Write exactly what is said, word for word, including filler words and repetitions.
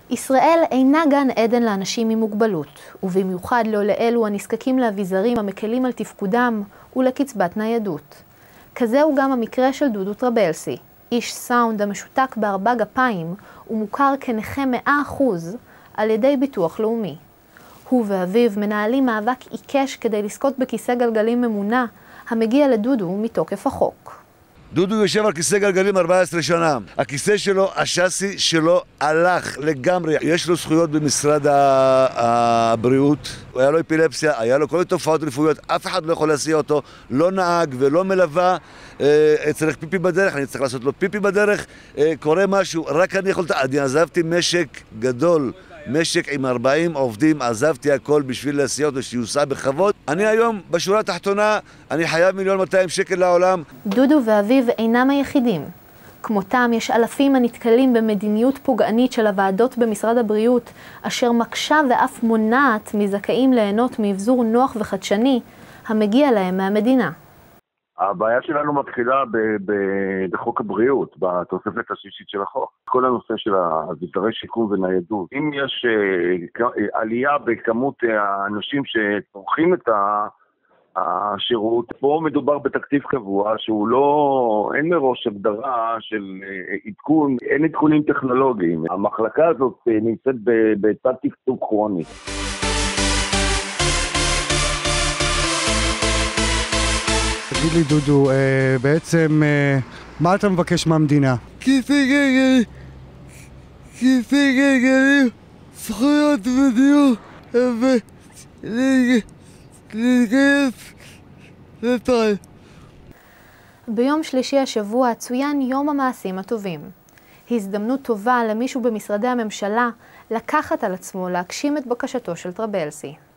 ישראל אינה גן עדן לאנשים עם מוגבלות, ובמיוחד לא לאלו הנזקקים לאביזרים המקלים על תפקודם ולקצבת ניידות. כזהו גם המקרה של דודו טרבלסי, איש סאונד המשותק בארבע גפיים ומוכר כנכה מאה אחוז על ידי ביטוח לאומי. הוא ואביו מנהלים מאבק עיקש כדי לזכות בכיסא גלגלים ממונע המגיע לדודו מתוקף החוק. דודו יושב על כיסא גלגלים ארבע עשרה שנה. הכיסא שלו, השאסי שלו הלך לגמרי. יש לו זכויות במשרד הבריאות. היה לו אפילפסיה, היה לו כל תופעות רפואיות. אף אחד לא יכול להסיע אותו. לא נהג ולא מלווה. צריך פיפי בדרך, אני צריך לעשות לו פיפי בדרך. קורה משהו, רק אני יכול... אני עזבתי משק גדול. משק עם ארבעים עובדים, עזבתי הכל בשביל להסיע אותו שיוסע בכבוד. אני היום בשורה התחתונה, אני חייב מיליון מאתיים שקל לעולם. דודו ואביו אינם היחידים. כמותם יש אלפים הנתקלים במדיניות פוגענית של הוועדות במשרד הבריאות, אשר מקשה ואף מונעת מזכאים ליהנות מאבזור נוח וחדשני המגיע להם מהמדינה. הבעיה שלנו מתחילה בחוק הבריאות, בתוספת השישית של החוק. כל הנושא של אביזרי שיקום וניידות. אם יש עלייה בכמות האנשים שצורכים את השירות, פה מדובר בתקציב קבוע שהוא לא, אין מראש הגדרה של עדכון, אין עדכונים טכנולוגיים. המחלקה הזאת נמצאת בתת תקצוב כרוני. תגיד לי דודו, בעצם מה אתה מבקש מהמדינה? כיסא גלגלים, כיסא גלגלים, זכויות בדיור ולהתגייס לצה"ל. ביום שלישי השבוע צוין יום המעשים הטובים. הזדמנות טובה למישהו במשרדי הממשלה לקחת על עצמו להגשים את בקשתו של טרבלסי.